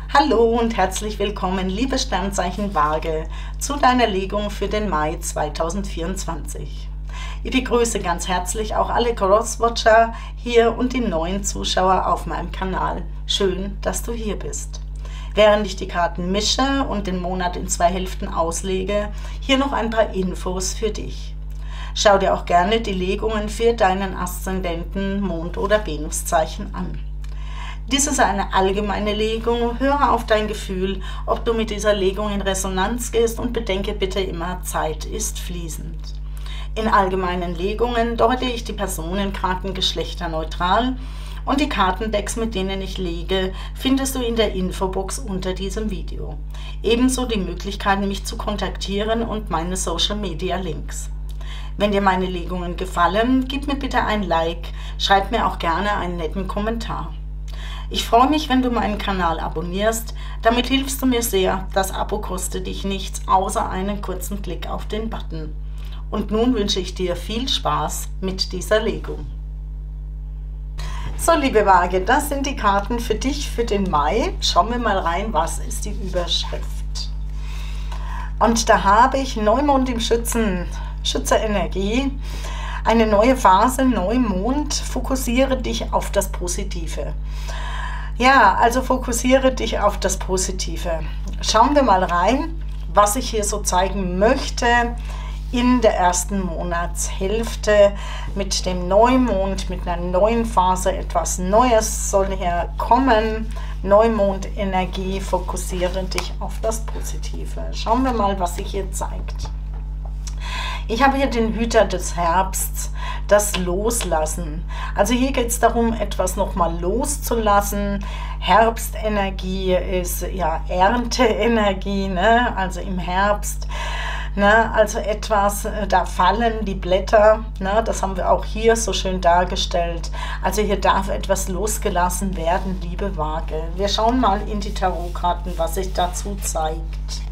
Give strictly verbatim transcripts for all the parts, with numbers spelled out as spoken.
Hallo und herzlich willkommen, liebe Sternzeichen Waage, zu deiner Legung für den Mai zweitausendvierundzwanzig. Ich begrüße ganz herzlich auch alle Crosswatcher hier und die neuen Zuschauer auf meinem Kanal. Schön, dass du hier bist. Während ich die Karten mische und den Monat in zwei Hälften auslege, hier noch ein paar Infos für dich. Schau dir auch gerne die Legungen für deinen Aszendenten, Mond- oder Venuszeichen an. Dies ist eine allgemeine Legung. Höre auf dein Gefühl, ob du mit dieser Legung in Resonanz gehst, und bedenke bitte immer, Zeit ist fließend. In allgemeinen Legungen deute ich die Personenkarten geschlechterneutral, und die Kartendecks, mit denen ich lege, findest du in der Infobox unter diesem Video. Ebenso die Möglichkeit, mich zu kontaktieren und meine Social Media Links. Wenn dir meine Legungen gefallen, gib mir bitte ein Like, schreib mir auch gerne einen netten Kommentar. Ich freue mich, wenn du meinen Kanal abonnierst, damit hilfst du mir sehr. Das Abo kostet dich nichts, außer einen kurzen Klick auf den Button. Und nun wünsche ich dir viel Spaß mit dieser Legung. So, liebe Waage, das sind die Karten für dich für den Mai. Schauen wir mal rein, was ist die Überschrift. Und da habe ich Neumond im Schützen, Schütze-Energie, eine neue Phase, Neumond, fokussiere dich auf das Positive. Ja, also fokussiere dich auf das Positive. Schauen wir mal rein, was ich hier so zeigen möchte in der ersten Monatshälfte mit dem Neumond, mit einer neuen Phase. Etwas Neues soll hier kommen. Neumond-Energie, fokussiere dich auf das Positive. Schauen wir mal, was sich hier zeigt. Ich habe hier den Hüter des Herbsts, das Loslassen. Also hier geht es darum, etwas nochmal loszulassen. Herbstenergie ist ja Ernteenergie, ne? Also im Herbst. Ne? Also etwas, da fallen die Blätter, ne? Das haben wir auch hier so schön dargestellt. Also hier darf etwas losgelassen werden, liebe Waage. Wir schauen mal in die Tarotkarten, was sich dazu zeigt.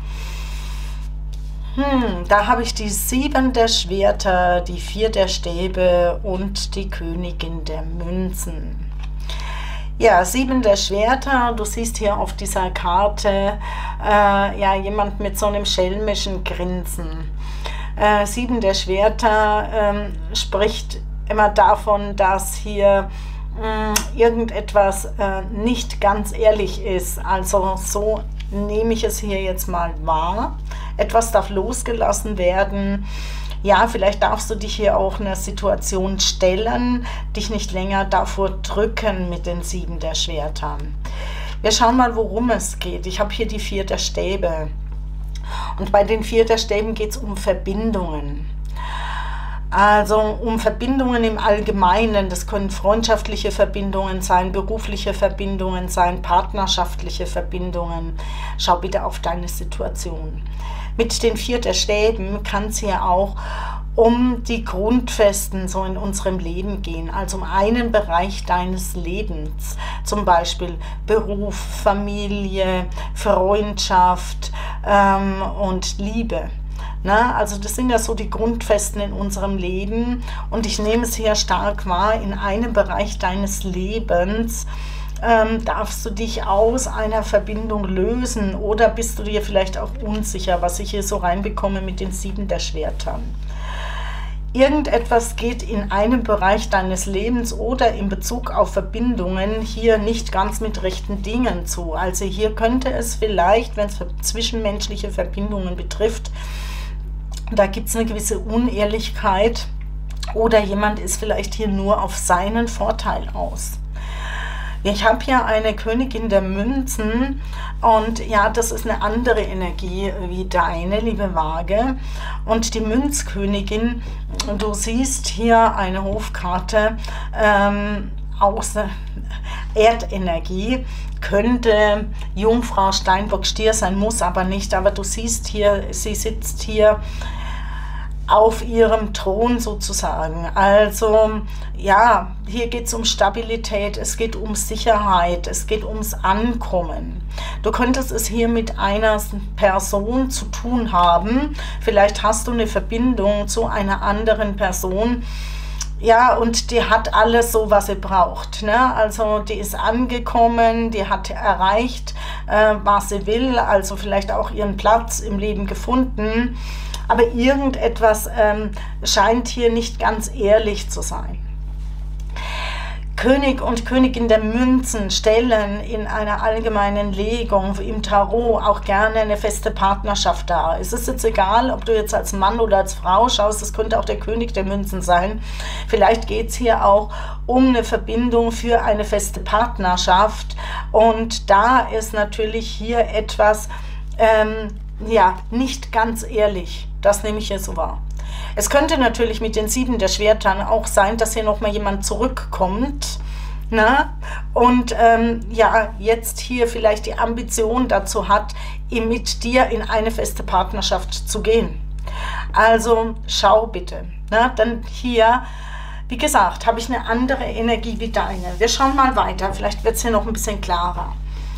Hm, da habe ich die sieben der Schwerter, die vier der Stäbe und die Königin der Münzen. Ja, sieben der Schwerter, du siehst hier auf dieser Karte äh, ja, jemand mit so einem schelmischen Grinsen. Äh, sieben der Schwerter ähm, spricht immer davon, dass hier mh, irgendetwas äh, nicht ganz ehrlich ist. Also so nehme ich es hier jetzt mal wahr. Etwas darf losgelassen werden. Ja, vielleicht darfst du dich hier auch einer Situation stellen, dich nicht länger davor drücken mit den sieben der Schwertern. Wir schauen mal, worum es geht. Ich habe hier die vier der Stäbe. Und bei den vier der Stäben geht es um Verbindungen. Also um Verbindungen im Allgemeinen. Das können freundschaftliche Verbindungen sein, berufliche Verbindungen sein, partnerschaftliche Verbindungen. Schau bitte auf deine Situation. Mit den vier der Stäben kann es hier auch um die Grundfesten so in unserem Leben gehen, also um einen Bereich deines Lebens, zum Beispiel Beruf, Familie, Freundschaft ähm, und Liebe. Na, also das sind ja so die Grundfesten in unserem Leben, und ich nehme es hier stark wahr, in einem Bereich deines Lebens ähm, darfst du dich aus einer Verbindung lösen, oder bist du dir vielleicht auch unsicher, was ich hier so reinbekomme mit den sieben der Schwertern. Irgendetwas geht in einem Bereich deines Lebens oder in Bezug auf Verbindungen hier nicht ganz mit rechten Dingen zu. Also hier könnte es vielleicht, wenn es zwischenmenschliche Verbindungen betrifft, da gibt es eine gewisse Unehrlichkeit, oder jemand ist vielleicht hier nur auf seinen Vorteil aus. Ich habe hier eine Königin der Münzen, und ja, das ist eine andere Energie wie deine, liebe Waage. Und die Münzkönigin, du siehst hier eine Hofkarte ähm, aus Erdenergie, könnte Jungfrau, Steinbock, Stier sein, muss aber nicht. Aber du siehst hier, sie sitzt hier auf ihrem Thron sozusagen. Also ja, hier geht es um Stabilität, es geht um Sicherheit, es geht ums Ankommen. Du könntest es hier mit einer Person zu tun haben. Vielleicht hast du eine Verbindung zu einer anderen Person, Ja, und die hat alles so, was sie braucht, ne? Also die ist angekommen, die hat erreicht, äh, was sie will, also vielleicht auch ihren Platz im Leben gefunden. Aber irgendetwas ähm, scheint hier nicht ganz ehrlich zu sein. König und Königin der Münzen stellen in einer allgemeinen Legung im Tarot auch gerne eine feste Partnerschaft dar. Es ist jetzt egal, ob du jetzt als Mann oder als Frau schaust, das könnte auch der König der Münzen sein. Vielleicht geht es hier auch um eine Verbindung für eine feste Partnerschaft. Und da ist natürlich hier etwas, ähm, ja, nicht ganz ehrlich. Das nehme ich hier so wahr. Es könnte natürlich mit den sieben der Schwertern auch sein, dass hier nochmal jemand zurückkommt, na? Und ähm, ja, jetzt hier vielleicht die Ambition dazu hat, mit dir in eine feste Partnerschaft zu gehen. Also schau bitte. Na? Dann hier, wie gesagt, habe ich eine andere Energie wie deine. Wir schauen mal weiter, vielleicht wird es hier noch ein bisschen klarer.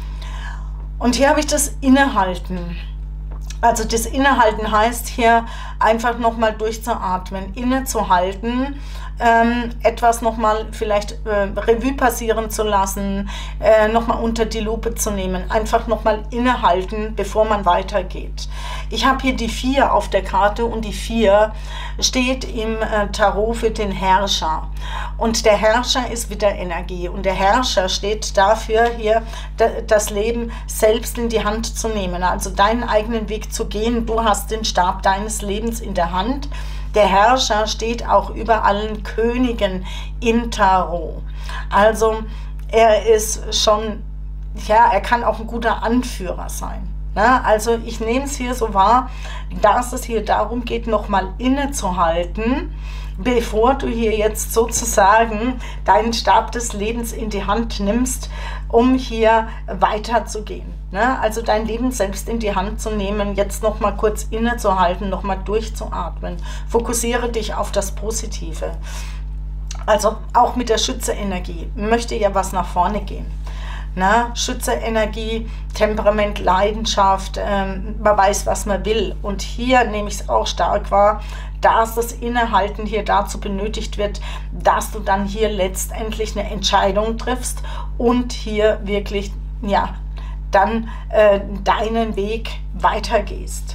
Und hier habe ich das Innehalten. Also das Innehalten heißt hier einfach nochmal durchzuatmen, innezuhalten, ähm, etwas nochmal vielleicht äh, Revue passieren zu lassen, äh, nochmal unter die Lupe zu nehmen, einfach nochmal innehalten, bevor man weitergeht. Ich habe hier die vier auf der Karte und die vier steht im äh, Tarot für den Herrscher. Und der Herrscher ist wieder Energie und der Herrscher steht dafür, hier das Leben selbst in die Hand zu nehmen, also deinen eigenen Weg zu gehen. Du hast den Stab deines Lebens in der Hand. Der Herrscher steht auch über allen Königen im Tarot. Also er ist schon, ja, er kann auch ein guter Anführer sein. Ja, also ich nehme es hier so wahr, dass es hier darum geht, nochmal innezuhalten, bevor du hier jetzt sozusagen deinen Stab des Lebens in die Hand nimmst, um hier weiterzugehen. Ne? Also dein Leben selbst in die Hand zu nehmen, jetzt noch mal kurz innezuhalten, noch mal durchzuatmen. Fokussiere dich auf das Positive. Also auch mit der Schütze-Energie möchte ja was nach vorne gehen. Na, Schütze-Energie, Temperament, Leidenschaft, ähm, man weiß, was man will. Und hier nehme ich es auch stark wahr, dass das Innehalten hier dazu benötigt wird, dass du dann hier letztendlich eine Entscheidung triffst und hier wirklich, ja, dann äh, deinen Weg weitergehst.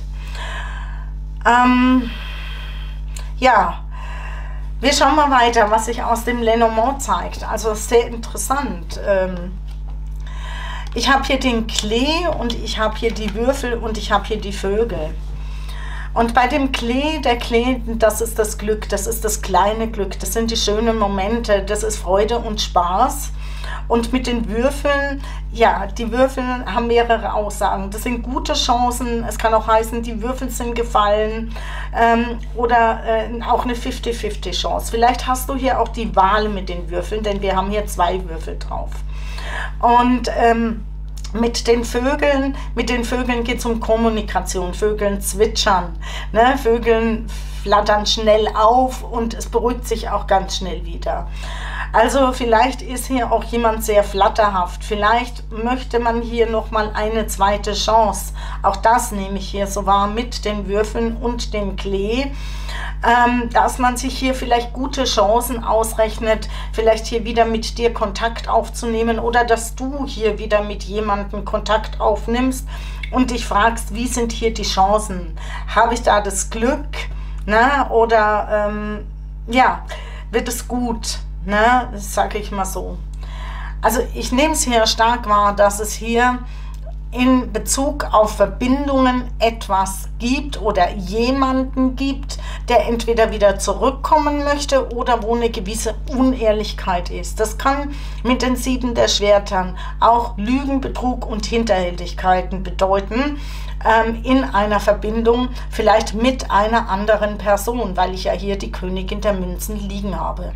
Ähm, ja, wir schauen mal weiter, was sich aus dem Lenormand zeigt. Also sehr interessant. Ähm, Ich habe hier den Klee und ich habe hier die Würfel und ich habe hier die Vögel. Und bei dem Klee, der Klee, das ist das Glück, das ist das kleine Glück, das sind die schönen Momente, das ist Freude und Spaß. Und mit den Würfeln, ja, die Würfel haben mehrere Aussagen. Das sind gute Chancen, es kann auch heißen, die Würfel sind gefallen ähm, oder äh, auch eine fünfzig fünfzig Chance. Vielleicht hast du hier auch die Wahl mit den Würfeln, denn wir haben hier zwei Würfel drauf. Und ähm, mit den Vögeln, mit den Vögeln geht es um Kommunikation. Vögeln zwitschern, ne? Vögeln flattern schnell auf und es beruhigt sich auch ganz schnell wieder. Also vielleicht ist hier auch jemand sehr flatterhaft. Vielleicht möchte man hier nochmal eine zweite Chance. Auch das nehme ich hier so wahr mit den Würfeln und dem Klee. Ähm, dass man sich hier vielleicht gute Chancen ausrechnet, vielleicht hier wieder mit dir Kontakt aufzunehmen oder dass du hier wieder mit jemandem Kontakt aufnimmst und dich fragst, wie sind hier die Chancen? Habe ich da das Glück? Ne? Oder ähm, ja, wird es gut? Ne? Das sage ich mal so. Also ich nehme es hier stark wahr, dass es hier in Bezug auf Verbindungen etwas gibt oder jemanden gibt, der entweder wieder zurückkommen möchte oder wo eine gewisse Unehrlichkeit ist. Das kann mit den sieben der Schwertern auch Lügen, Betrug und Hinterhältigkeiten bedeuten ähm, in einer Verbindung, vielleicht mit einer anderen Person, weil ich ja hier die Königin der Münzen liegen habe.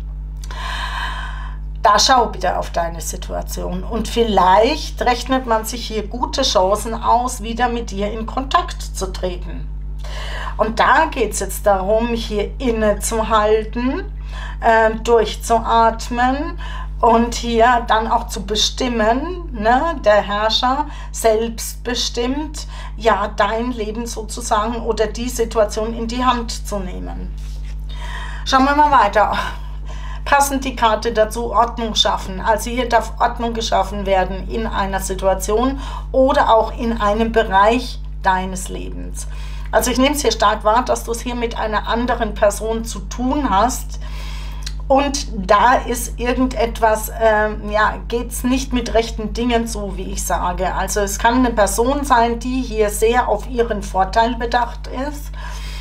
Da schau bitte auf deine Situation und vielleicht rechnet man sich hier gute Chancen aus, wieder mit dir in Kontakt zu treten. Und da geht es jetzt darum, hier innezuhalten, äh, durchzuatmen und hier dann auch zu bestimmen, ne, der Herrscher selbstbestimmt, ja, dein Leben sozusagen oder die Situation in die Hand zu nehmen. Schauen wir mal weiter. Passend die Karte dazu, Ordnung schaffen. Also hier darf Ordnung geschaffen werden in einer Situation oder auch in einem Bereich deines Lebens. Also ich nehme es hier stark wahr, dass du es hier mit einer anderen Person zu tun hast. Und da ist irgendetwas, ähm, ja, geht es nicht mit rechten Dingen zu, wie ich sage. Also es kann eine Person sein, die hier sehr auf ihren Vorteil bedacht ist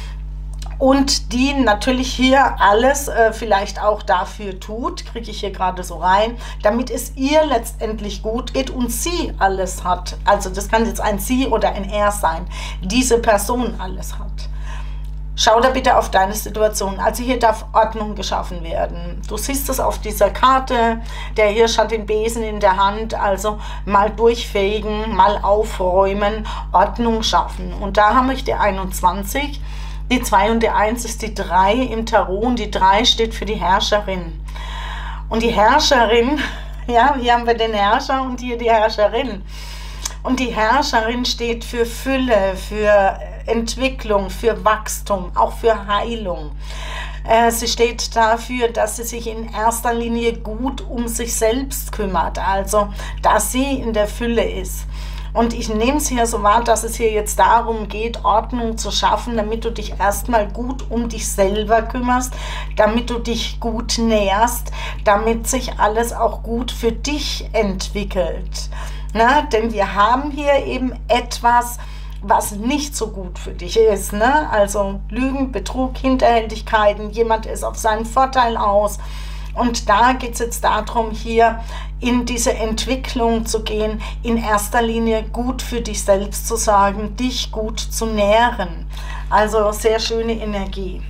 und die natürlich hier alles äh, vielleicht auch dafür tut, kriege ich hier gerade so rein, damit es ihr letztendlich gut geht und sie alles hat. Also das kann jetzt ein Sie oder ein Er sein, diese Person alles hat. Schau da bitte auf deine Situation. Also hier darf Ordnung geschaffen werden. Du siehst es auf dieser Karte. Der Hirsch hat den Besen in der Hand. Also mal durchfegen, mal aufräumen, Ordnung schaffen. Und da haben wir die einundzwanzig, die zwei und die eins ist die drei im Tarot. Und die drei steht für die Herrscherin. Und die Herrscherin, ja, hier haben wir den Herrscher und hier die Herrscherin. Und die Herrscherin steht für Fülle, für Entwicklung, für Wachstum, auch für Heilung. Äh, sie steht dafür, dass sie sich in erster Linie gut um sich selbst kümmert, also dass sie in der Fülle ist. Und ich nehme es hier so wahr, dass es hier jetzt darum geht, Ordnung zu schaffen, damit du dich erstmal gut um dich selber kümmerst, damit du dich gut nährst, damit sich alles auch gut für dich entwickelt. Na, denn wir haben hier eben etwas, was nicht so gut für dich ist, ne? Also Lügen, Betrug, Hinterhältigkeiten, jemand ist auf seinen Vorteil aus. Und da geht es jetzt darum, hier in diese Entwicklung zu gehen, in erster Linie gut für dich selbst zu sorgen, dich gut zu nähren. Also sehr schöne Energie.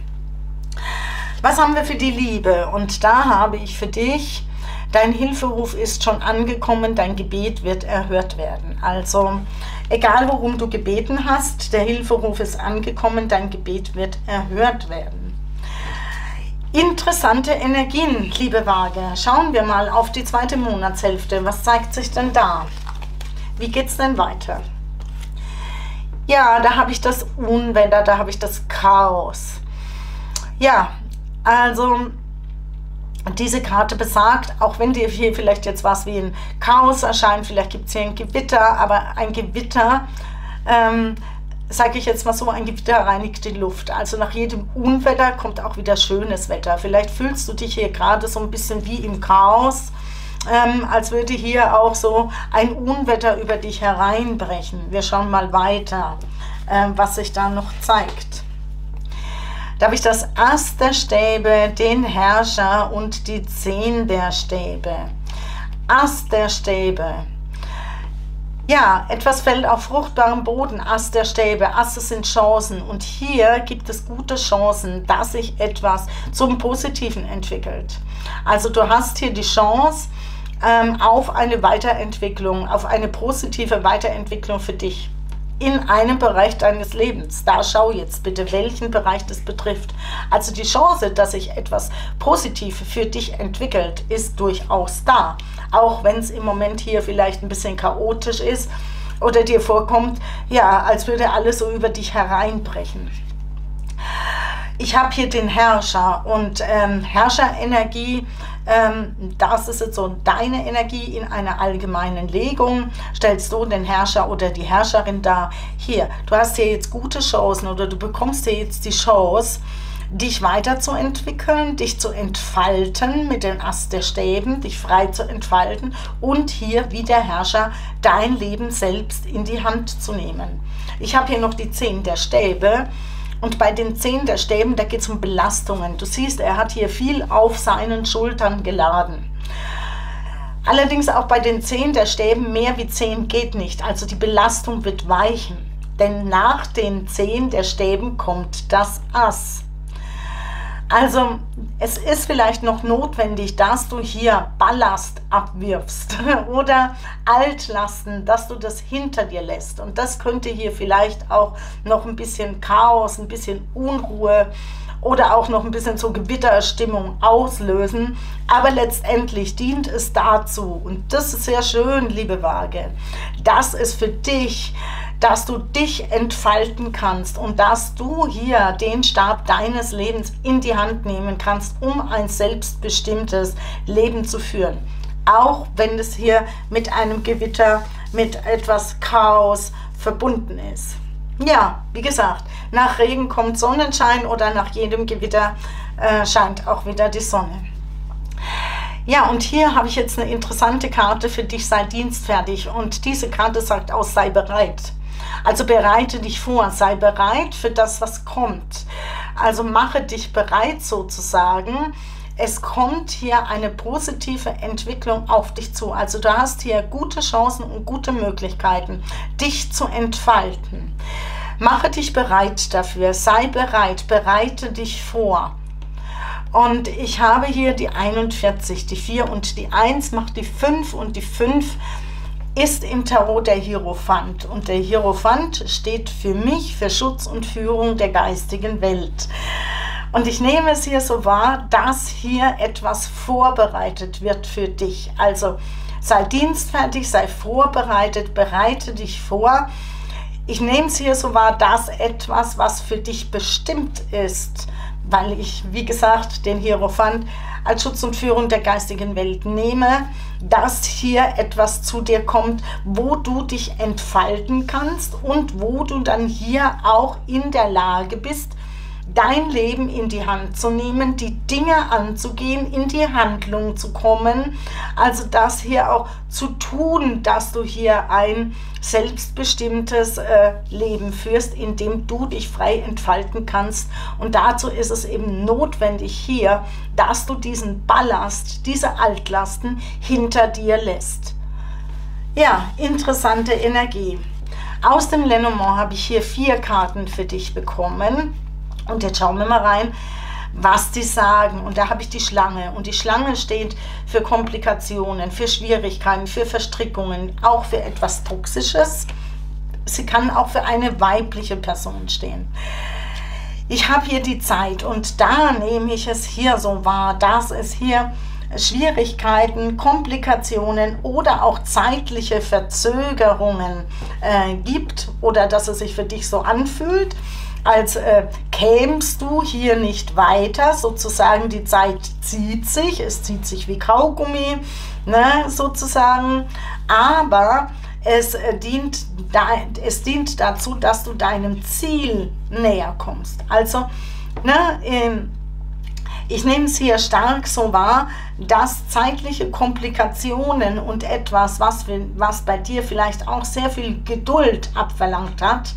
Was haben wir für die Liebe? Und da habe ich für dich, dein Hilferuf ist schon angekommen, dein Gebet wird erhört werden. Also egal worum du gebeten hast, der Hilferuf ist angekommen, dein Gebet wird erhört werden. Interessante Energien, liebe Waage. Schauen wir mal auf die zweite Monatshälfte. Was zeigt sich denn da? Wie geht es denn weiter? Ja, da habe ich das Unwetter, da habe ich das Chaos. Ja, also diese Karte besagt, auch wenn dir hier vielleicht jetzt was wie ein Chaos erscheint, vielleicht gibt es hier ein Gewitter, aber ein Gewitter, ähm, sage ich jetzt mal so, ein Gewitter reinigt die Luft. Also nach jedem Unwetter kommt auch wieder schönes Wetter. Vielleicht fühlst du dich hier gerade so ein bisschen wie im Chaos, ähm, als würde hier auch so ein Unwetter über dich hereinbrechen. Wir schauen mal weiter, ähm, was sich da noch zeigt. Da habe ich das Ass der Stäbe, den Herrscher und die Zehn der Stäbe. Ass der Stäbe. Ja, etwas fällt auf fruchtbarem Boden, Ass der Stäbe, Asse sind Chancen und hier gibt es gute Chancen, dass sich etwas zum Positiven entwickelt. Also du hast hier die Chance ähm, auf eine Weiterentwicklung, auf eine positive Weiterentwicklung für dich in einem Bereich deines Lebens. Da schau jetzt bitte, welchen Bereich das betrifft. Also die Chance, dass sich etwas positiv für dich entwickelt, ist durchaus da. Auch wenn es im Moment hier vielleicht ein bisschen chaotisch ist oder dir vorkommt, ja, als würde alles so über dich hereinbrechen. Ich habe hier den Herrscher und ähm, Herrscherenergie, ähm, das ist jetzt so deine Energie in einer allgemeinen Legung. Stellst du den Herrscher oder die Herrscherin dar. Hier, du hast hier jetzt gute Chancen oder du bekommst hier jetzt die Chance, dich weiterzuentwickeln, dich zu entfalten mit dem Ast der Stäben, dich frei zu entfalten und hier wie der Herrscher dein Leben selbst in die Hand zu nehmen. Ich habe hier noch die Zehn der Stäbe. Und bei den Zehn der Stäben, da geht es um Belastungen. Du siehst, er hat hier viel auf seinen Schultern geladen. Allerdings auch bei den Zehn der Stäben, mehr wie zehn geht nicht. Also die Belastung wird weichen. Denn nach den Zehn der Stäben kommt das Ass. Also es ist vielleicht noch notwendig, dass du hier Ballast abwirfst oder Altlasten, dass du das hinter dir lässt. Und das könnte hier vielleicht auch noch ein bisschen Chaos, ein bisschen Unruhe oder auch noch ein bisschen so Gewitterstimmung auslösen. Aber letztendlich dient es dazu, und das ist sehr schön, liebe Waage, dass es für dich dass du dich entfalten kannst und dass du hier den Stab deines Lebens in die Hand nehmen kannst, um ein selbstbestimmtes Leben zu führen. Auch wenn es hier mit einem Gewitter, mit etwas Chaos verbunden ist. Ja, wie gesagt, nach Regen kommt Sonnenschein oder nach jedem Gewitter äh, scheint auch wieder die Sonne. Ja, und hier habe ich jetzt eine interessante Karte für dich, sei dienstfertig. Und diese Karte sagt aus, sei bereit. Also bereite dich vor, sei bereit für das, was kommt. Also mache dich bereit sozusagen. Es kommt hier eine positive Entwicklung auf dich zu. Also du hast hier gute Chancen und gute Möglichkeiten, dich zu entfalten. Mache dich bereit dafür, sei bereit, bereite dich vor. Und ich habe hier die einundvierzig, die vier und die eins macht die fünf und die fünf ist im Tarot der Hierophant. Und der Hierophant steht für mich, für Schutz und Führung der geistigen Welt. Und ich nehme es hier so wahr, dass hier etwas vorbereitet wird für dich. Also sei dienstfertig, sei vorbereitet, bereite dich vor. Ich nehme es hier so wahr, dass etwas, was für dich bestimmt ist, weil ich, wie gesagt, den Hierophant als Schutz und Führung der geistigen Welt nehme, dass hier etwas zu dir kommt, wo du dich entfalten kannst und wo du dann hier auch in der Lage bist, dein Leben in die Hand zu nehmen, die Dinge anzugehen, in die Handlung zu kommen, also das hier auch zu tun, dass du hier ein selbstbestimmtes äh, Leben führst, in dem du dich frei entfalten kannst. Und dazu ist es eben notwendig hier, dass du diesen Ballast, diese Altlasten hinter dir lässt. Ja, interessante Energie. Aus dem Lenormand habe ich hier vier Karten für dich bekommen. Und jetzt schauen wir mal rein, was die sagen. Und da habe ich die Schlange. Und die Schlange steht für Komplikationen, für Schwierigkeiten, für Verstrickungen, auch für etwas Toxisches. Sie kann auch für eine weibliche Person stehen. Ich habe hier die Zeit und da nehme ich es hier so wahr, dass es hier Schwierigkeiten, Komplikationen oder auch zeitliche Verzögerungen äh, gibt oder dass es sich für dich so anfühlt, als äh, kämst du hier nicht weiter, sozusagen die Zeit zieht sich, es zieht sich wie Kaugummi, ne, sozusagen, aber es, äh, dient da, es dient dazu, dass du deinem Ziel näher kommst. Also, ne, ähm, ich nehme es hier stark so wahr, dass zeitliche Komplikationen und etwas, was, was bei dir vielleicht auch sehr viel Geduld abverlangt hat,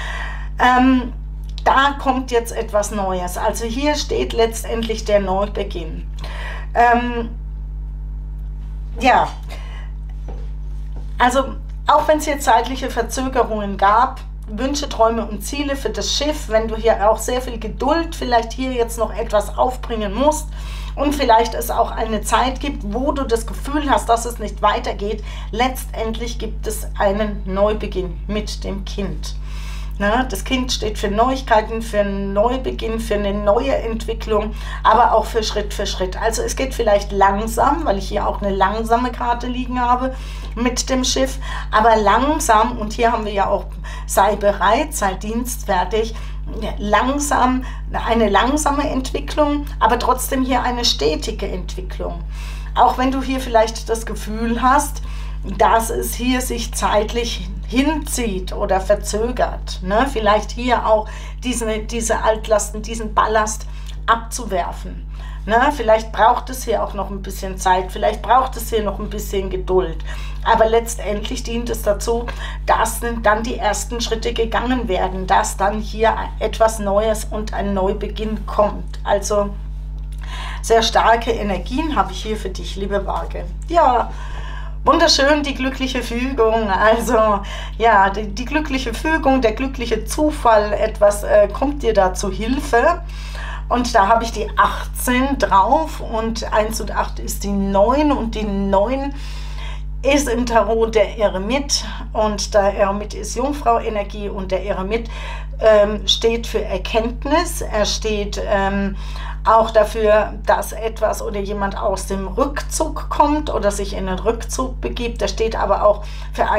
ähm, da kommt jetzt etwas Neues. Also hier steht letztendlich der Neubeginn. Ähm, ja, also auch wenn es hier zeitliche Verzögerungen gab, Wünsche, Träume und Ziele für das Schiff, wenn du hier auch sehr viel Geduld vielleicht hier jetzt noch etwas aufbringen musst und vielleicht es auch eine Zeit gibt, wo du das Gefühl hast, dass es nicht weitergeht, letztendlich gibt es einen Neubeginn mit dem Kind. Na, das Kind steht für Neuigkeiten, für einen Neubeginn, für eine neue Entwicklung, aber auch für Schritt für Schritt. Also es geht vielleicht langsam, weil ich hier auch eine langsame Karte liegen habe mit dem Schiff, aber langsam, und hier haben wir ja auch, sei bereit, sei dienstfertig, langsam, eine langsame Entwicklung, aber trotzdem hier eine stetige Entwicklung. Auch wenn du hier vielleicht das Gefühl hast, dass es hier sich zeitlich hinzieht oder verzögert, ne? Vielleicht hier auch diese, diese Altlasten, diesen Ballast abzuwerfen. Ne? Vielleicht braucht es hier auch noch ein bisschen Zeit, vielleicht braucht es hier noch ein bisschen Geduld. Aber letztendlich dient es dazu, dass dann die ersten Schritte gegangen werden, dass dann hier etwas Neues und ein Neubeginn kommt. Also sehr starke Energien habe ich hier für dich, liebe Waage. Ja, wunderschön, die glückliche Fügung, also ja, die, die glückliche Fügung, der glückliche Zufall, etwas äh, kommt dir da zu Hilfe. Und da habe ich die achtzehn drauf und eins und acht ist die neun und die neun ist im Tarot der Eremit und der Eremit ist Jungfrau-Energie und der Eremit ähm, steht für Erkenntnis, er steht ähm, auch dafür, dass etwas oder jemand aus dem Rückzug kommt oder sich in den Rückzug begibt. Er steht aber auch für einen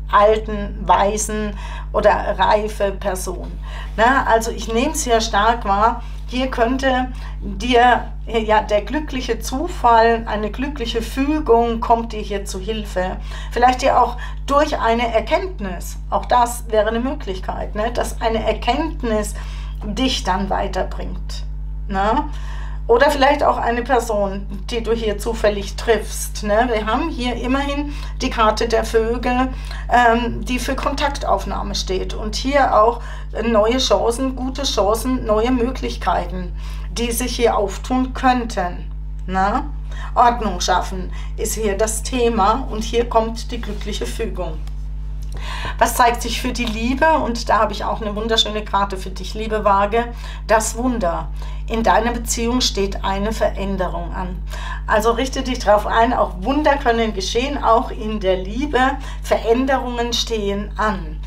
alten, weisen oder reife Person. Na, also ich nehme es hier stark wahr, hier könnte dir ja der glückliche Zufall, eine glückliche Fügung kommt dir hier zu Hilfe. Vielleicht dir auch durch eine Erkenntnis, auch das wäre eine Möglichkeit, ne? Dass eine Erkenntnis dich dann weiterbringt. Ne? Oder vielleicht auch eine Person, die du hier zufällig triffst. Ne? Wir haben hier immerhin die Karte der Vögel, ähm, die für Kontaktaufnahme steht. Und hier auch neue Chancen, gute Chancen, neue Möglichkeiten, die sich hier auftun könnten. Ne? Ordnung schaffen ist hier das Thema und hier kommt die glückliche Fügung. Was zeigt sich für die Liebe? Und da habe ich auch eine wunderschöne Karte für dich, liebe Waage. Das Wunder. In deiner Beziehung steht eine Veränderung an. Also richte dich darauf ein, auch Wunder können geschehen, auch in der Liebe. Veränderungen stehen an.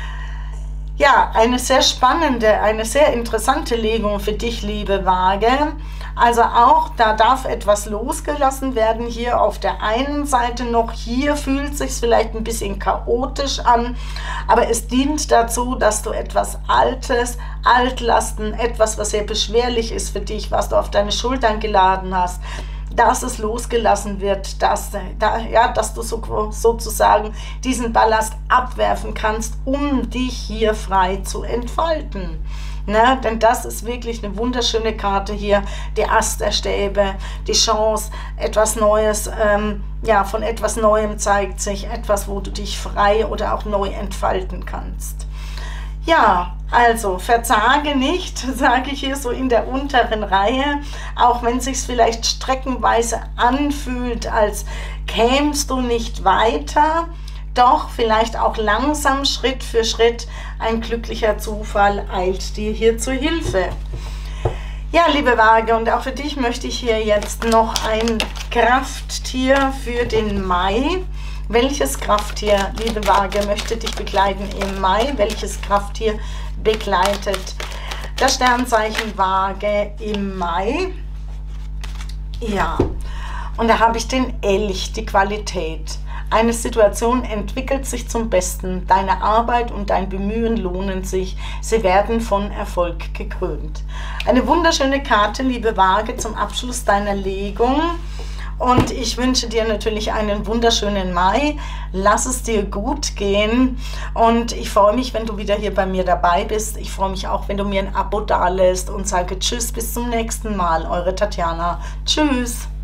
Ja, eine sehr spannende, eine sehr interessante Legung für dich, liebe Waage. Also auch, da darf etwas losgelassen werden, hier auf der einen Seite noch. Hier fühlt es sich vielleicht ein bisschen chaotisch an, aber es dient dazu, dass du etwas Altes, Altlasten, etwas, was sehr beschwerlich ist für dich, was du auf deine Schultern geladen hast, dass es losgelassen wird, dass, da, ja, dass du so, sozusagen diesen Ballast abwerfen kannst, um dich hier frei zu entfalten. Ne? Denn das ist wirklich eine wunderschöne Karte hier, die Ast der Stäbe, die Chance, etwas Neues, ähm, ja, von etwas Neuem zeigt sich, etwas, wo du dich frei oder auch neu entfalten kannst. Ja, also verzage nicht, sage ich hier so in der unteren Reihe, auch wenn es sich vielleicht streckenweise anfühlt, als kämst du nicht weiter, doch vielleicht auch langsam, Schritt für Schritt, ein glücklicher Zufall eilt dir hier zu Hilfe. Ja, liebe Waage, und auch für dich möchte ich hier jetzt noch ein Krafttier für den Mai. Welches Krafttier, liebe Waage, möchte dich begleiten im Mai? Welches Krafttier begleitet das Sternzeichen Waage im Mai? Ja, und da habe ich den Elch, die Qualität. Eine Situation entwickelt sich zum Besten. Deine Arbeit und dein Bemühen lohnen sich. Sie werden von Erfolg gekrönt. Eine wunderschöne Karte, liebe Waage, zum Abschluss deiner Legung. Und ich wünsche dir natürlich einen wunderschönen Mai. Lass es dir gut gehen. Und ich freue mich, wenn du wieder hier bei mir dabei bist. Ich freue mich auch, wenn du mir ein Abo dalässt und sage Tschüss, bis zum nächsten Mal. Eure Tatjana. Tschüss.